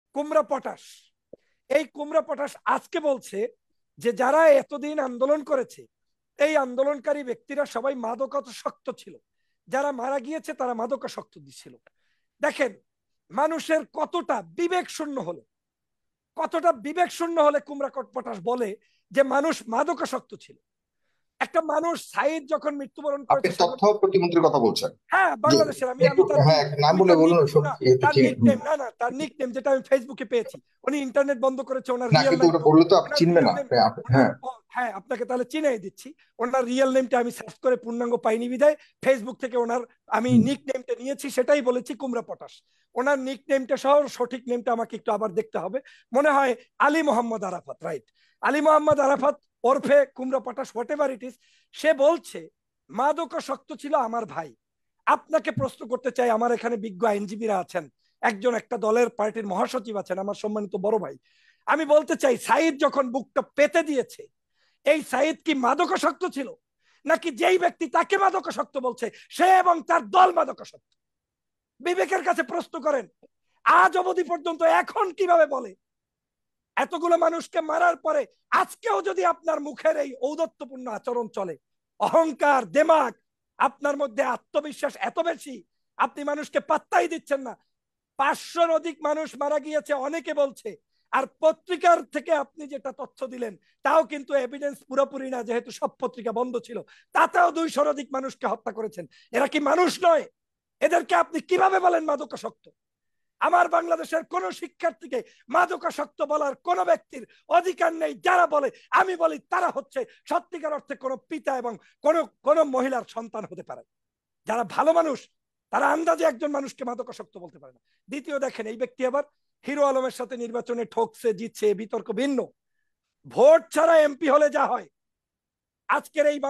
কুমড়া পটাশ, এই কুমড়া পটাশ আজকে বলছে যে যারা এতদিন আন্দোলন করেছে এই আন্দোলনকারী ব্যক্তিরা সবাই মাদকাসক্ত ছিল, যারা মারা গিয়েছে তারা মাদকাসক্ত ছিল। দেখেন মানুষের কতটা বিবেক শূন্য হলে কুমড়া পটাশ বলে যে মানুষ মাদকাসক্ত ছিল। একটা মানুষ সাইদ যখন মৃত্যুবরণ আপনি করেছে তথ্য প্রতিমন্ত্রীর কথা বলছেন? হ্যাঁ যে বাংলাদেশের, আমি একটু, আমি তার হ্যাঁ, নাম আমি বলে তার বলুন নিক ওসব না, ইয়েতে তার কি। নিক নেম না না তার নিক নেম যেটা আমি ফেসবুকে পেয়েছি, উনি ইন্টারনেট বন্ধ করেছে, ওনার না, রিয়েল কিন্তু নাম, ওটা বললে তো আপনি ওনার চিনবেন রিয়েল না নেম, ওনার হ্যাঁ। হ্যাঁ আপনাকে তাহলে চিনিয়ে দিচ্ছি। ওনার রিয়েল নেমটা আমি সার্চ করে পূর্ণাঙ্গ পাইনি বিধায় ফেসবুক থেকে ওনার আমি হুম। নিক নেমটা নিয়েছি, সেটাই বলেছি কুমড়া পটাশ। ওনার নিক নেমটা সহ সঠিক নেমটা আমাকে একটু আবার দেখতে হবে, মনে হয় আলী মোহাম্মদ আরাফাত, রাইট, আলী মোহাম্মদ আরাফাত ওরফে কুমড়া পটাশ, হোয়াট এভার ইট ইজ। সে বলছে মাদকাসক্ত ছিল আমার ভাই। আপনাকে প্রশ্ন করতে চাই, আমার এখানে বিজ্ঞ আইনজীবীরা আছেন, একজন একটা দলের পার্টির মহাসচিব আছেন, আমার সম্মানিত বড় ভাই, আমি বলতে চাই সাইদ যখন বুকটা পেতে দিয়েছে এই সাইদ কি মাদকাসক্ত ছিল, নাকি যেই ব্যক্তি তাকে মাদকাসক্ত বলছে সে এবং তার দল মাদকাসক্ত? বিবেকের কাছে প্রশ্ন করেন। আজ অবধি পর্যন্ত এখন কিভাবে বলে এতগুলো মানুষকে মারার পরে আজকেও যদি আপনার মুখের এই ঔদত্যপূর্ণ আচরণ চলে, অহংকার দেমাগ, আপনার মধ্যে আত্মবিশ্বাস এত বেশি, আপনি মানুষকে পাত্তাই দিচ্ছেন না। 500-র অধিক মানুষ মারা গিয়েছে অনেকে বলছে, আর পত্রিকার থেকে আপনি যেটা তথ্য দিলেন তাও কিন্তু এভিডেন্স পুরোপুরি না, যেহেতু সব পত্রিকা বন্ধ ছিল, তাতেও 200-র অধিক মানুষকে হত্যা করেছেন। এরা কি মানুষ নয়? এদেরকে আপনি কিভাবে বলেন মাদকাসক্ত? আমার বাংলাদেশের কোন শিক্ষার্থীকে মাদকাসক্ত বলার কোন ব্যক্তির অধিকার নেই। যারা বলে, আমি বলি, তারা হচ্ছে সত্যিকার অর্থে কোন পিতা এবং কোন মহিলার সন্তান হতে পারে। যারা ভালো মানুষ তারা আন্দাজে একজন মানুষকে মাদকাসক্ত বলতে পারে না। দ্বিতীয়, দেখেন এই ব্যক্তি আবার হিরো আলমের সাথে নির্বাচনে ঠকছে, জিতছে, বিতর্ক ভিন্ন। ভোট ছাড়া এমপি হলে যা হয়, আজকের এই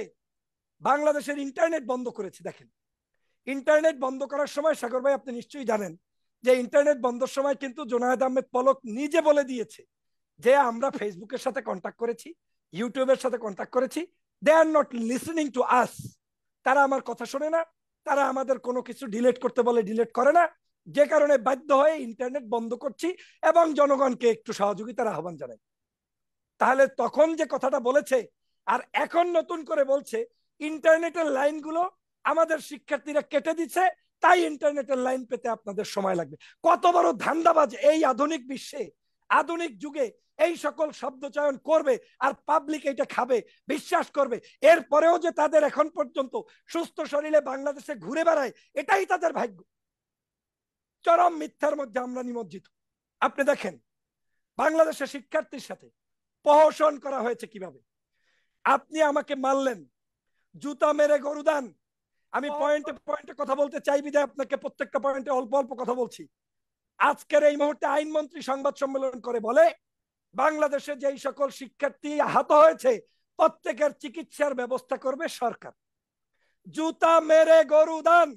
বাংলাদেশের ইন্টারনেট বন্ধ করেছে। দেখেন ইন্টারনেট বন্ধ করার সময়, সাগর ভাই আপনি নিশ্চয়ই জানেন যে ইন্টারনেট বন্ধের সময় কিন্তু জোনায়েদ আহমেদ পলক নিজে বলে দিয়েছে যে আমরা ফেসবুকের সাথে কন্ট্যাক্ট করেছি, ইউটিউবের সাথে কন্ট্যাক্ট করেছি, they are not listening to us. তারা আমার কথা শোনে না, তারা আমাদের কোনো কিছু ডিলিট করতে বলে ডিলিট করে না, যে কারণে বাধ্য হয়ে ইন্টারনেট বন্ধ করছি এবং জনগণকে একটু সহযোগিতার আহ্বান জানাই। তাহলে তখন যে কথাটা বলেছে আর এখন নতুন করে বলছে ইন্টারনেটের লাইনগুলো আমাদের শিক্ষার্থীরা কেটে দিচ্ছে, তাই ইন্টারনেটের লাইন পেতে আপনাদের সময় লাগবে। কত বড় ধান্দাবাজ এই আধুনিক বিশ্বে, আধুনিক যুগে এই সকল শব্দ চয়ন করবে আর পাবলিক এটা খাবে, বিশ্বাস করবে। এরপরেও যে তাদের এখন পর্যন্ত সুস্থ শরীরে বাংলাদেশে ঘুরে বেড়ায়, এটাই তাদের ভাগ্য। চরম মিথ্যার মধ্যে আমরা নিমজ্জিত। আপনি দেখেন বাংলাদেশের শিক্ষার্থীর সাথে প্রহসন করা হয়েছে কিভাবে। আপনি আমাকে মারলেন, জুতা মেরে গরুদান। আমি পয়েন্টে পয়েন্টে কথা বলতে চাই বিধায় আপনাকে প্রত্যেকটা পয়েন্টে অল্প অল্প কথা বলছি। আজকের এই মুহূর্তে আইনমন্ত্রী সংবাদ সম্মেলন করে বলে বাংলাদেশে যেই সকল শিক্ষার্থী আহত হয়েছে প্রত্যেকের চিকিৎসার ব্যবস্থা করবে সরকার। জুতা মেরে গরুদান।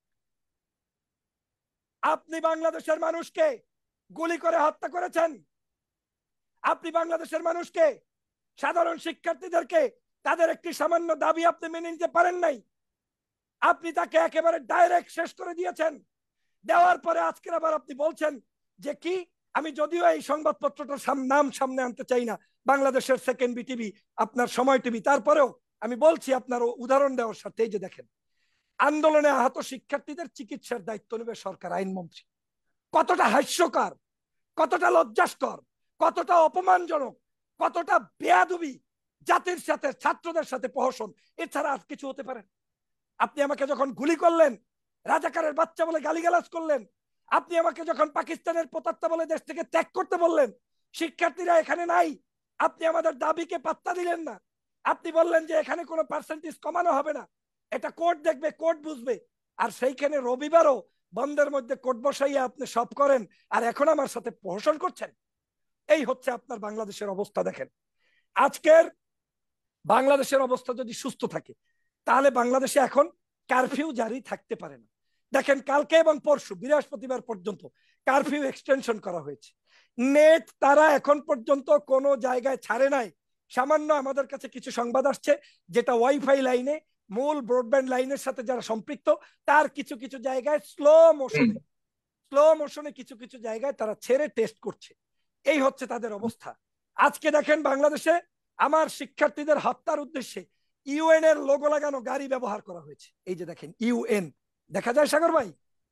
আপনি বাংলাদেশের মানুষকে গুলি করে হত্যা করেছেন। আপনি বাংলাদেশের মানুষকে, সাধারণ শিক্ষার্থীদেরকে তাদের একটি সামান্য দাবি আপনি মেনে নিতে পারেন নাই। আপনি তাকে একেবারে ডাইরেক্ট শেষ করে দিয়েছেন। দেওয়ার পরে আজকের আবার আপনি বলছেন যে কি, আমি যদিও এই সংবাদপত্রটার নাম সামনে আনতে চাই না, বাংলাদেশের সেকেন্ড বিটিভি, আপনার সময় টিভি, তারপরেও আমি বলছি আপনার উদাহরণ দেওয়ার সাথে, এই যে দেখেন আন্দোলনে আহত শিক্ষার্থীদের চিকিৎসার দায়িত্ব নেবে সরকার, আইনমন্ত্রী। কতটা হাস্যকর, কতটা লজ্জাস্কর, কতটা অপমানজনক, কতটা বেয়াদবি, জাতির সাথে ছাত্রদের সাথে প্রহসন, এছাড়া আর কিছু হতে পারে? আপনি আমাকে যখন গুলি করলেন, রাজাকারের বাচ্চা বলে গালিগালাজ করলেন, আপনি আমাকে যখন পাকিস্তানের পোতাত্তা বলে দেশ থেকে ত্যাগ করতে বললেন, শিক্ষার্থীরা এখানে নাই, আপনি আমাদের দাবিকে পাত্তা দিলেন না। আপনি বললেন যে এখানে কোনো পার্সেন্টেজ কমানো হবে না, এটা কোর্ট দেখবে, কোর্ট বুঝবে। আর সেইখানে রবিবারও বন্ধের মধ্যে কোর্ট বসাইয়া আপনি সব করেন, আর এখন আমার সাথে প্রহসন করছেন। এই হচ্ছে আপনার বাংলাদেশের অবস্থা। দেখেন আজকের বাংলাদেশের অবস্থা যদি সুস্থ থাকে তাহলে বাংলাদেশে এখন কারফিউ জারি থাকতে পারে না। দেখেন কালকে এবং পরশু বৃহস্পতিবার পর্যন্ত কারফিউ এক্সটেনশন করা হয়েছে। নেট তারা এখন পর্যন্ত কোনো জায়গায় ছাড়ে নাই। সামান্য আমাদের কাছে কিছু সংবাদ আসছে যেটা ওয়াইফাই লাইনে, মূল ব্রডব্যান্ড লাইনের সাথে যারা সম্পৃক্ত, তার কিছু কিছু জায়গায় স্লো মোশনে স্লো মোশনে কিছু কিছু জায়গায় তারা ছেড়ে টেস্ট করছে। এই হচ্ছে তাদের অবস্থা। আজকে দেখেন বাংলাদেশে আমার শিক্ষার্থীদের হত্যার উদ্দেশ্যে ইউএন এর লোগো লাগানো গাড়ি ব্যবহার করা হয়েছে। এই যে দেখেন ইউএন দেখা যায় সাগর ভাই,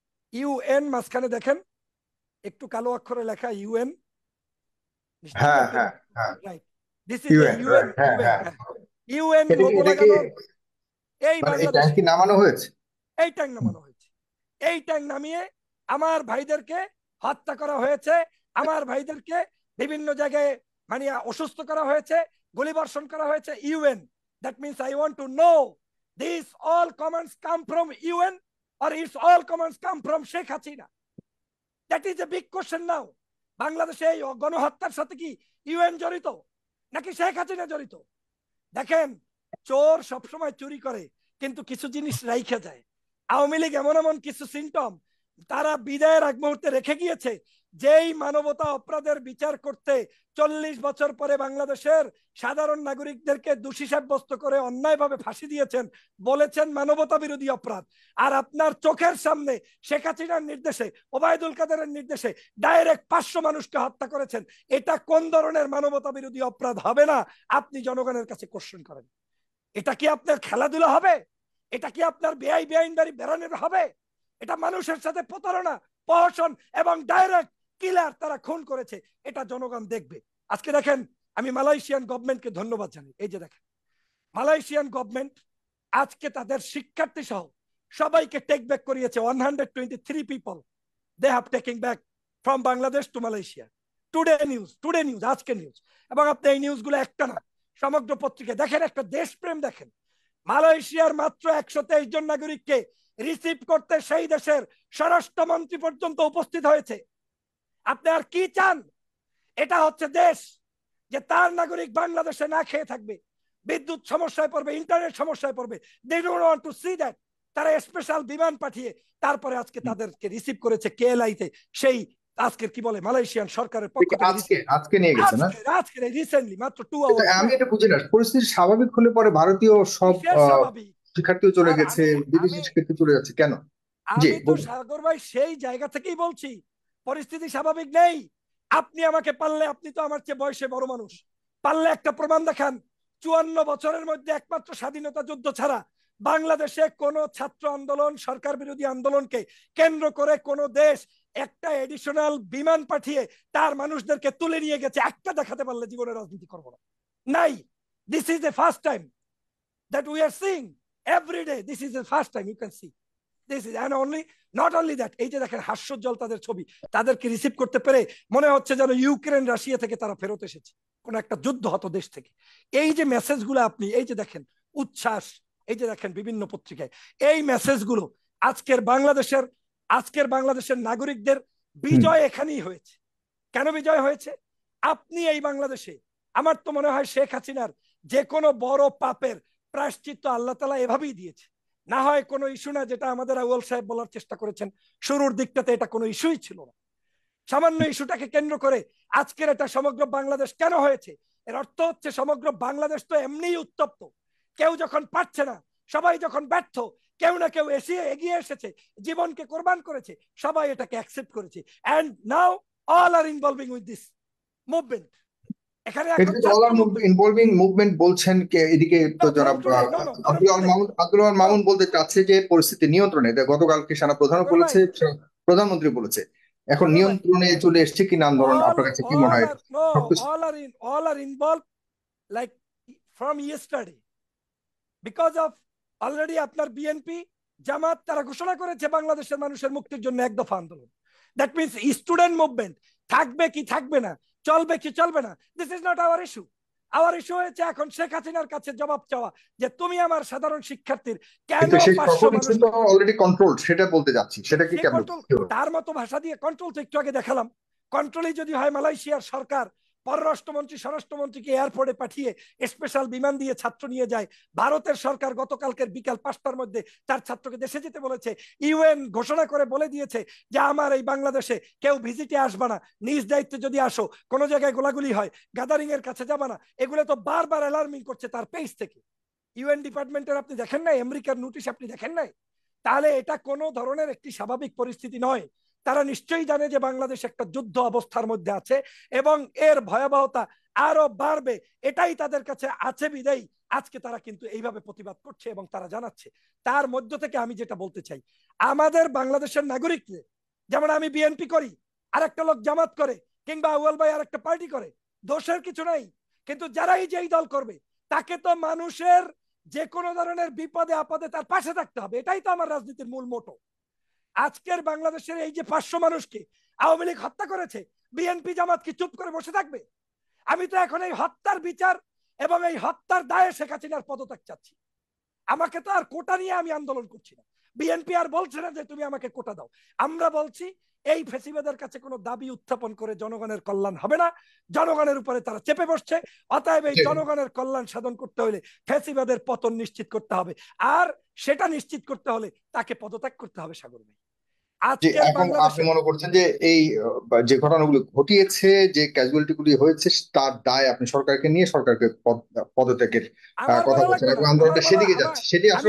ইউএন মাঝখানে দেখেন একটু কালো অক্ষরে লেখা ইউএন, নিশ্চয়ই হ্যাঁ বলতে হ্যাঁ হ্যাঁ, right, this is a UN, UN, right, হ্যাঁ ইউএন হ্যাঁ। ইউএন এটা কি লোগো এটা কি লাগানো এই মানে এই ট্যাঙ্ক বাংলাদেশে কি নামানো হয়েছে? এই ট্যাঙ্ক নামানো হয়েছে। এই ট্যাঙ্ক নামিয়ে আমার ভাইদেরকে হত্যা করা হয়েছে, আমার ভাইদেরকে বিভিন্ন জায়গায় মানে অসুস্থ করা হয়েছে, গুলিবর্ষণ করা হয়েছে। UN, that means I want to know this all comments come from UN or it's all comments come from Sheikh Hasina? That is a big question now. বাংলাদেশে এই গণহত্যার সাথে কি ইউএন জড়িত নাকি শেখ হাসিনা জড়িত? দেখেন, চোর সবসময় চুরি করে কিন্তু কিছু জিনিস রাইখা যায়। আওয়ামী লীগ এমন এমন কিছু সিমটম তারা বিদায়ের আগ মুহূর্তে রেখে গিয়েছে, যেই মানবতা অপরাধের বিচার করতে 40 বছর পরে বাংলাদেশের সাধারণ নাগরিকদেরকে দোষী সাব্যস্ত করে অন্যায়ভাবে ফাঁসি দিয়েছেন, বলেছেন মানবতা বিরোধী অপরাধ। আর আপনার চোখের সামনে শেখ হাসিনার নির্দেশে, ওবায়দুল কাদেরের নির্দেশে ডাইরেক্ট 500 মানুষকে হত্যা করেছেন। এটা কোন ধরনের মানবতা বিরোধী অপরাধ হবে না? আপনি জনগণের কাছে কোশ্চেন করেন। এটা কি আপনার খেলাধুলা হবে? এটা কি আপনার বেআইনবাড়ি বেড়ানোর হবে? এটা মানুষের সাথে প্রতারণা, প্রহসন এবং ডাইরেক্ট কিলার তারা খুন করেছে, এটা জনগণ দেখবে। আজকে দেখেন, আমি মালয়েশিয়ান গভর্নমেন্টকে ধন্যবাদ জানাই। এই যে দেখেন, মালয়েশিয়ান গভর্নমেন্ট আজকে তাদের শিক্ষার্থী সহ সবাইকে টেক ব্যাক করিয়েছে। 123 people they have taking back from Bangladesh to Malaysia. Today news, আজকে নিউজ। এবং আপনি এই নিউজগুলো একটা না, সমগ্র পত্রিকায় দেখেন, একটা দেশপ্রেম দেখেন। মালয়েশিয়ার মাত্র 123 জন নাগরিককে রিসিভ করতে সেই দেশের স্বরাষ্ট্রমন্ত্রী পর্যন্ত উপস্থিত হয়েছে। আপনি আর কি চান? এটা হচ্ছে দেশ যে তার নাগরিক বাংলাদেশে না খেয়ে থাকবে, বিদ্যুৎ সমস্যায় পড়বে, ইন্টারনেট সমস্যায় পড়বে। They don't want to see that. তারা স্পেশাল বিমান পাঠিয়ে তারপরে আজকে তাদেরকে রিসিভ করেছে কেএলআইতে। সেই আজকের কি বলে মালয়েশিয়ান সরকারের পক্ষ থেকে আজকে আজকে নিয়ে গেছে না? আজকে রিসেন্টলি মাত্র 2 এটা আওয়ার্স আমি এটা বুঝি না, পরিস্থিতি স্বাভাবিক হলে পরে ভারতীয় সব কিসের স্বাভাবিক? শিক্ষার্থীও চলে আর গেছে, আমি বিদেশি আমি শিক্ষার্থী চলে যাচ্ছে কেন? জি আমি তো বলুন। সাগর ভাই সেই জায়গা থেকেই বলছি পরিস্থিতি স্বাভাবিক নেই। আপনি আমাকে পারলে, আপনি তো আমার চেয়ে বয়সে বড় মানুষ, পারলে একটা প্রমাণ দেখান 54 বছরের মধ্যে একমাত্র স্বাধীনতা যুদ্ধ ছাড়া বাংলাদেশে কোন ছাত্র আন্দোলন, সরকার বিরোধী আন্দোলনকে কেন্দ্র করে কোন দেশ একটা এডিশনাল বিমান পাঠিয়ে তার মানুষদেরকে তুলে নিয়ে গেছে একটা দেখাতে পারলে জীবনে রাজনীতি করবো না। নাই। This is the first time that we are seeing every day. This is the first time you can see this is, and only not only that, এই যে দেখেন হাস্যোজ্জ্বল তাদের ছবি, তাদেরকে রিসিভ করতে পেরে মনে হচ্ছে যেন ইউক্রেন রাশিয়া থেকে তারা ফেরত এসেছে, কোন একটা যুদ্ধ হত দেশ থেকে। এই যে মেসেজগুলো আপনি এই যে দেখেন, উচ্ছ্বাস, এই যে দেখেন বিভিন্ন পত্রিকায় এই মেসেজগুলো, আজকের বাংলাদেশের নাগরিকদের বিজয় এখানেই হয়েছে। কেন বিজয় হয়েছে? আপনি এই বাংলাদেশে, আমার তো মনে হয় শেখ হাসিনার যে কোনো বড় পাপের প্রায়শ্চিত্ত আল্লাহ তাআলা এভাবেই দিয়েছে। না হয় কোনো ইস্যু না, যেটা আমাদের আউয়াল সাহেব বলার চেষ্টা করেছেন শুরুর দিকটাতে, এটা কোনো ইস্যুই ছিল না। সামান্য ইস্যুটাকে কেন্দ্র করে আজকের এটা সমগ্র বাংলাদেশ কেন হয়েছে? এর অর্থ হচ্ছে সমগ্র বাংলাদেশ তো এমনিই উত্তপ্ত। কেউ যখন পারছে না, সবাই যখন ব্যর্থ, কেউ না কেউ এগিয়ে এসেছে, জীবনকে কোরবান করেছে, সবাই এটাকে অ্যাকসেপ্ট করেছে। And now all are involving with this movement. এখানে এখন ছাত্র ইনভলভিং মুভমেন্ট বলছেন কে? এদিকে তো জনাব আব্দুল মামুন বলতে চাচ্ছে যে পরিস্থিতি নিয়ন্ত্রণে, গতকালকে সেনা প্রধানও বলেছে, প্রধানমন্ত্রী বলেছে এখন নিয়ন্ত্রণে চলে এসছে কিনা আন্দোলন। আপনার কাছে কি মনে হয়? all are involved like from yesterday because of already আপনার বিএনপি জামাত তারা ঘোষণা করেছে বাংলাদেশের মানুষের মুক্তির জন্য এক দফা আন্দোলন। দ্যাট মিন্স স্টুডেন্ট মুভমেন্ট থাকবে কি থাকবে না, চলবে কি চলবে না, this is not our issue. Our issue হয়েছে এখন শেখ হাসিনার কাছে জবাব চাওয়া যে তুমি আমার সাধারণ শিক্ষার্থীর কেন 500 মানুষ অলরেডি কন্ট্রোল, সেটা বলতে যাচ্ছি, সেটা কি কেমন? তার মতো ভাষা দিয়ে কন্ট্রোল তো একটু আগে দেখালাম। কন্ট্রোলই যদি হয় মালয়েশিয়ার সরকার পররাষ্ট্রমন্ত্রী স্বরাষ্ট্রমন্ত্রীকে এয়ারপোর্টে পাঠিয়ে স্পেশাল বিমান দিয়ে ছাত্র নিয়ে যায়, ভারতের সরকার গতকালকের বিকাল 5টার মধ্যে তার ছাত্রকে দেশে যেতে বলেছে, ইউএন ঘোষণা করে বলে দিয়েছে যে আমার এই বাংলাদেশে কেউ ভিজিটে আসবে না, নিজ দায়িত্বে যদি আসো, কোনো জায়গায় গোলাগুলি হয় গ্যাদারিং এর কাছে যাবে না। এগুলো তো বারবার অ্যালার্মিং করছে তার পেজ থেকে। ইউএন ডিপার্টমেন্টের আপনি দেখেন নাই, আমেরিকার নোটিশ আপনি দেখেন নাই? তাহলে এটা কোনো ধরনের একটি স্বাভাবিক পরিস্থিতি নয়। তারা নিশ্চয়ই জানে যে বাংলাদেশ একটা যুদ্ধ অবস্থার মধ্যে আছে এবং এর ভয়াবহতা আরো বাড়বে, এটাই তাদের কাছে আছে বিদায়ী আজকে তারা কিন্তু এইভাবে প্রতিবাদ করছে এবং তারা জানাচ্ছে। তার মধ্য থেকে আমি যেটা বলতে চাই, আমাদের বাংলাদেশের নাগরিকদের, যেমন আমি বিএনপি করি, আরেকটা লোক জামাত করে, কিংবা আউয়াল ভাই আরেকটা পার্টি করে, দোষের কিছু নাই। কিন্তু যারাই যেই দল করবে তাকে তো মানুষের যে কোনো ধরনের বিপদে আপদে তার পাশে থাকতে হবে, এটাই তো আমার রাজনীতির মূল মোটো। আজকের বাংলাদেশের এই যে 500 মানুষকে আওয়ামী লীগ হত্যা করেছে, বিএনপি জামাত কি চুপ করে বসে থাকবে? আমি তো এখন এই হত্যার বিচার এবং এই হত্যার দায়ে শেখ হাসিনার পদত্যাগ চাচ্ছি। আমাকে তো আর কোটা নিয়ে আমি আন্দোলন করছি না, বিএনপি আর বলছে না যে তুমি আমাকে কোটা দাও। আমরা বলছি এই ফেসিবাদের কাছে কোনো দাবি উত্থাপন করে জনগণের কল্যাণ হবে না, জনগণের উপরে তারা চেপে বসছে। অতএব এই জনগণের কল্যাণ সাধন করতে হলে ফেসিবাদের পতন নিশ্চিত করতে হবে, আর সেটা নিশ্চিত করতে হলে তাকে পদত্যাগ করতে হবে। সাগর ভাই, এখন আপনি মনে করছেন যে এই যে ঘটনাগুলো ঘটিয়েছে, যে ক্যাজুয়ালিটি গুলি হয়েছে, তার দায় আপনি সরকারকে নিয়ে সরকারকে পদত্যাগের কথা বলছেন এবং আন্দোলনটা সেদিকে যাচ্ছে, সেটি আসলে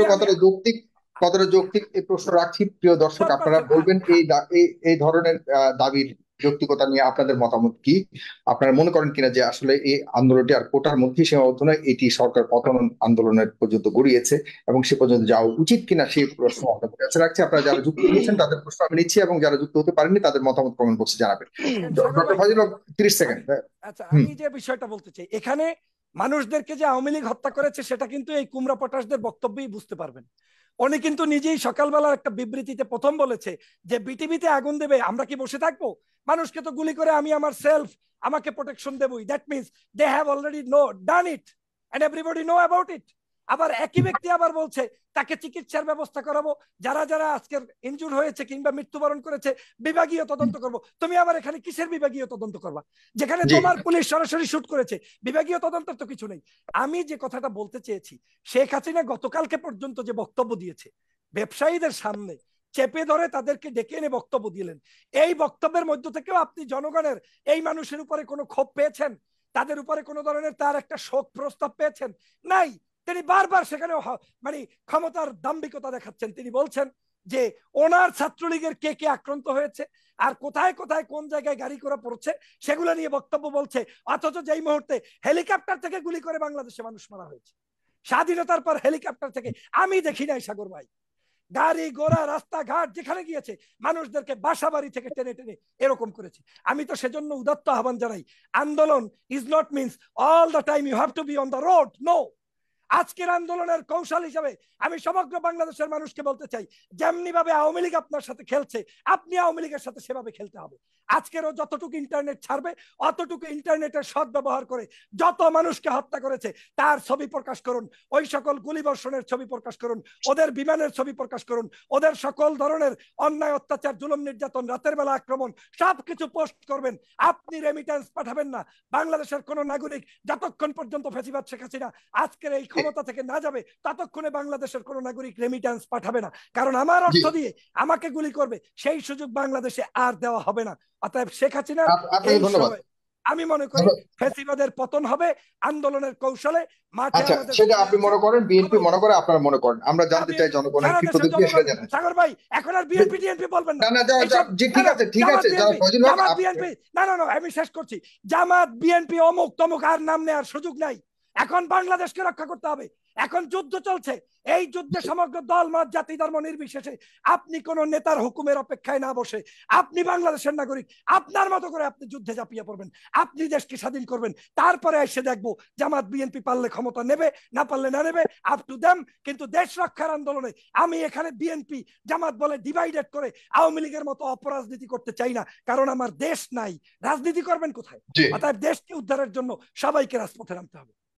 কতটা যৌক্তিক এই প্রশ্ন রাখছি। প্রিয় দর্শক, আপনারা বলবেন এই ধরনের দাবির যৌক্তিকতা নিয়ে আপনাদের মতামত কি? আপনারা মনে করেন কিনা যে আসলে এই আন্দোলনটি আর কোটার মধ্যেই সীমাবদ্ধ নয়, এটি সরকার পতন আন্দোলনের পর্যন্ত গড়িয়েছে এবং সে পর্যন্ত যাওয়া উচিত কিনা সেই প্রশ্ন আপনাদের কাছে রাখছি। আপনারা যারা যুক্ত হয়েছেন তাদের প্রশ্ন আমি নিচ্ছি এবং যারা যুক্ত হতে পারেননি তাদের মতামত কমেন্ট বক্সে জানাবেন। Doctor Fazal, 30 second. আচ্ছা, আমি যে বিষয়টা বলতে চাই, এখানে মানুষদেরকে যে আওয়ামী লীগ হত্যা করেছে সেটা কিন্তু এই কুমড়া পটাশদের বক্তব্যই বুঝতে পারবেন। উনি কিন্তু নিজেই সকালবেলার একটা বিবৃতিতে প্রথম বলেছে যে বিটিভিতে আগুন দেবে, আমরা কি বসে থাকবো? মানুষকে তো গুলি করে আমি আমার সেলফ আমাকে প্রোটেকশন দেবই। That means they have already done it and everybody know about it. আবার একই ব্যক্তি আবার বলছে তাকে চিকিৎসার ব্যবস্থা করাবো, যারা যারা আজকের ইনজুর হয়েছে কিংবা মৃত্যুবরণ করেছে বিভাগীয় তদন্ত করব। তুমি আবার এখানে কিসের বিভাগীয় তদন্ত করবা, যেখানে তোমার পুলিশ সরাসরি শুট করেছে? বিভাগীয় তদন্তের তো কিছু নেই। আমি যে কথাটা বলতে চেয়েছি, শেখ হাসিনা গতকালকে পর্যন্ত যে বক্তব্য দিয়েছে, ব্যবসায়ীদের সামনে চেপে ধরে তাদেরকে ডেকে এনে বক্তব্য দিলেন, এই বক্তব্যের মধ্য থেকেও আপনি জনগণের এই মানুষের উপরে কোনো ক্ষোভ পেয়েছেন? তাদের উপরে কোনো ধরনের তার একটা শোক প্রস্তাব পেয়েছেন? নাই। তিনি বারবার সেখানে মানে ক্ষমতার দাম্ভিকতা দেখাচ্ছেন। তিনি বলছেন যে ওনার ছাত্রলীগের কে কে আক্রান্ত হয়েছে আর কোথায় কোথায় কোন জায়গায় গাড়ি করা পড়ছে সেগুলো নিয়ে বক্তব্য বলছে, অথচ যেই মুহূর্তে হেলিকপ্টার থেকে গুলি করে বাংলাদেশে মানুষ মারা হয়েছে, স্বাধীনতার পর হেলিকপ্টার থেকে আমি দেখি নাই সাগর ভাই। গাড়ি ঘোড়া রাস্তাঘাট যেখানে গিয়েছে মানুষদেরকে বাসা বাড়ি থেকে টেনে টেনে এরকম করেছে। আমি তো সেজন্য উদাত্ত আহ্বান জানাই, আন্দোলন is not means all the time you have to be on the road. No, আজকের আন্দোলনের কৌশল হিসাবে আমি সমগ্র বাংলাদেশের মানুষকে বলতে চাই, যেমনি ভাবে আওয়ামী লীগ আপনার সাথে খেলছে আপনি আওয়ামী লীগের সাথে সেভাবে খেলতে হবে। আজকেরও যতটুকু ইন্টারনেট ছাড়বে অতটুকু ইন্টারনেটের সৎ ব্যবহার করে যত মানুষকে হত্যা করেছে তার ছবি প্রকাশ করুন, ওই সকল গুলিবর্ষণের ছবি প্রকাশ করুন, ওদের বিমানের ছবি প্রকাশ করুন, ওদের সকল ধরনের অন্যায় অত্যাচার জুলুম নির্যাতন রাতের বেলা আক্রমণ সবকিছু পোস্ট করবেন। আপনি রেমিটেন্স পাঠাবেন না। বাংলাদেশের কোন নাগরিক যতক্ষণ পর্যন্ত ফ্যাসিবাদ শেখ হাসিনা আজকের এই ক্ষমতা থেকে না যাবে ততক্ষণে বাংলাদেশের কোন নাগরিক রেমিটেন্স পাঠাবে না, কারণ আমার অর্থ দিয়ে আমাকে গুলি করবে সেই সুযোগ বাংলাদেশে আর দেওয়া হবে না। অতএব শেখ হাসিনার এই সময় আমি মনে করি ফ্যাসিবাদের পতন হবে আন্দোলনের কৌশলে মাঠে। সেটা আপনি মনে করেন, বিএনপি মনে করে, আপনারা মনে করেন, আমরা জানতে চাই জনগণের কি প্রতিক্রিয়া সেটা জানেন। সাগর ভাই, এখন আর বিএনপি টিএনপি বলবেন না। ঠিক আছে জামাত বিএনপি না, আমি শেষ করছি। জামাত বিএনপি অমুক তমুক আর নাম নেওয়ার সুযোগ নাই। এখন বাংলাদেশকে রক্ষা করতে হবে। এখন যুদ্ধ চলছে, এই যুদ্ধে সমগ্র দল মত জাতি ধর্ম নির্বিশেষে আপনি কোন নেতার হুকুমের অপেক্ষায় না বসে আপনি বাংলাদেশের নাগরিক, আপনার মতো করে আপনি যুদ্ধে ঝাঁপিয়ে পড়বেন, আপনি দেশকে স্বাধীন করবেন। তারপরে এসে দেখবো জামাত বিএনপি পারলে ক্ষমতা নেবে, না পারলে না নেবে, আপ টু দেম। কিন্তু দেশ রক্ষার আন্দোলনে আমি এখানে বিএনপি জামাত বলে ডিভাইডেড করে আওয়ামী লীগের মতো অপরাজনীতি করতে চাই না, কারণ আমার দেশ নাই। রাজনীতি করবেন কোথায়? অতএব দেশকে উদ্ধারের জন্য সবাইকে রাজপথে নামতে হবে।